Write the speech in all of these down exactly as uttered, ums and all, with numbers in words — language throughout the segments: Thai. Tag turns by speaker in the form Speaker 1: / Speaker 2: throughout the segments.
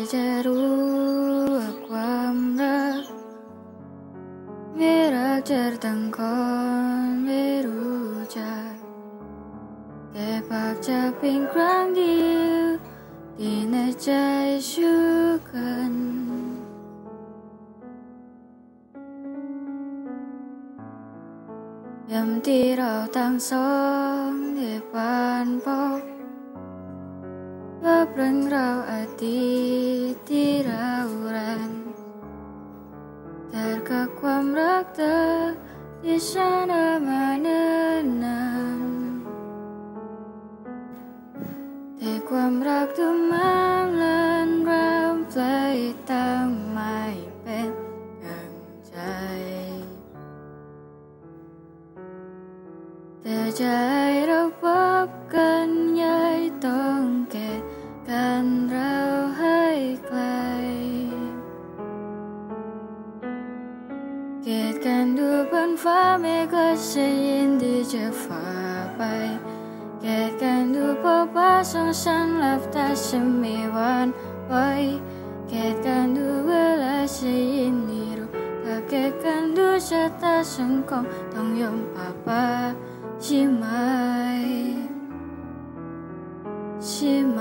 Speaker 1: จะรู้ว่าความรักไม่รักจะตั้งก่อนไม่รู้จักแต่ปากจะเป็นครั้งเดียวที่ในใจชูกันยามที่เราทั้งสองได้ผ่านพบว่าเรื่องราวอดีตที่เรารันแต่กับความรักเธอที่ฉันเอามาเนิ่นนานแต่ความรักทุกมันเลือนรำเพลยตั้งไม่เป็นดังใจแต่ใจเราพบกันใหญ่ต้องเก็บกันเราให้ไกลเกตกันดูบนฟ้าไม่เคยใช่ยินดีจะฝ่าไปเกตกันดูพบว่าสองฉันหลับตาฉันไม่หวั่นไหวเกตกันดูเวลาใช่ยินดีรู้ถ้าเกตกันดูชะตาฉันคงต้องยอมป่าป่าใช่ไหมใช่ไหม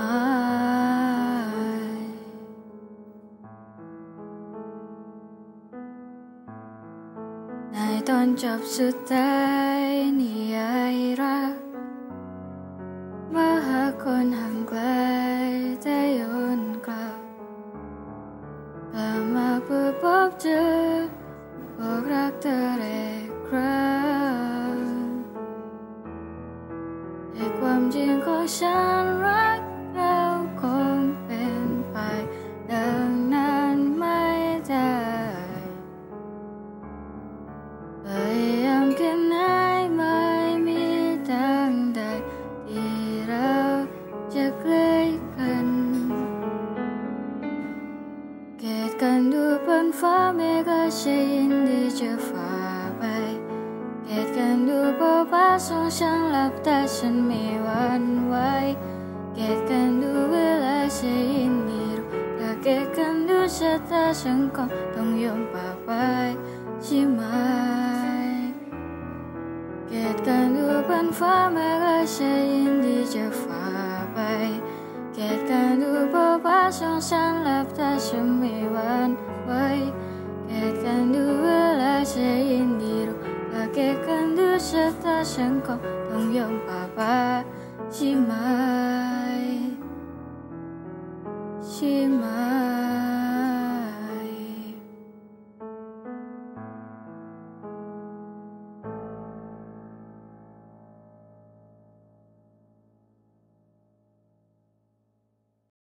Speaker 1: ในตอนจบสุดท้ายนิยายรักมาหาคนห่างไกลแต่ย้อนกลับกลับมาเพื่อพบเจอบอกรักเธอแรกครั้งแต่ความจริงของฉันรักเราคงเป็นไปดังนั้นไม่ได้พยายามแค่ไหนไม่มีทางใดที่เราจะใกล้กันเกตกันดูบนฟ้าไม่เคยใช่ยินดีจะฝ่าไปเกตกันดูพบว่าสองฉันหลับตาฉันไม่หวั่นไหวเกตกันดูเวลาใช่ยินดีรู้ถ้าเกตกันดูชะตาฉันคงต้องยอมป่าไปใช่ไหมเกตกันดูบนฟ้าไม่เคยใช่ยินดีจะฝ่าไปเกตกันดูพบว่าสองฉันหลับตาฉันไม่หวั่นไหวเกตกันดูเวลาใช่ยินดีรู้ถ้าเกตกันดูชะตาฉันคงต้องยอมป่าไปใช่ไหมใช่ไหม